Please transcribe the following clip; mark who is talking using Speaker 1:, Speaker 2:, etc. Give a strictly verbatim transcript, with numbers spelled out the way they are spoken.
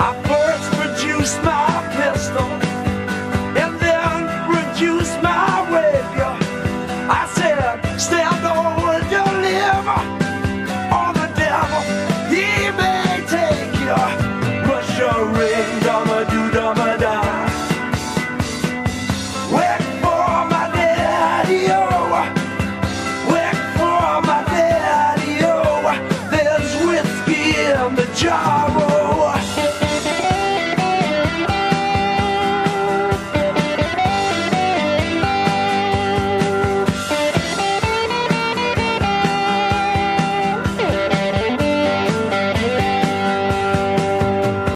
Speaker 1: I first produced my pistol and then reduced my rapier. I said, stand on your liver, on the devil, he may take you, Russia ring.